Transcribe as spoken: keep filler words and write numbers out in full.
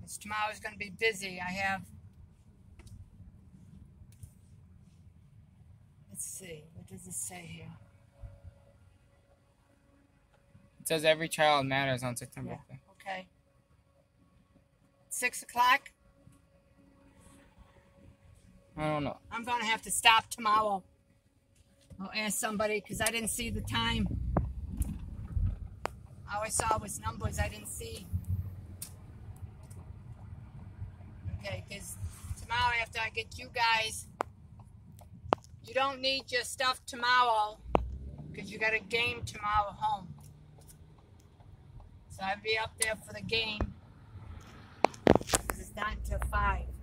Because tomorrow's going to be busy. I have, let's see, what does it say here? It says every child matters on September Yeah, fifth. okay. Six o'clock? I don't know. I'm going to have to stop tomorrow. I'll ask somebody because I didn't see the time. All I saw was numbers. I didn't see. Okay, because tomorrow after I get you guys, you don't need your stuff tomorrow because you got a game tomorrow home. So I'll be up there for the game because it's not until five.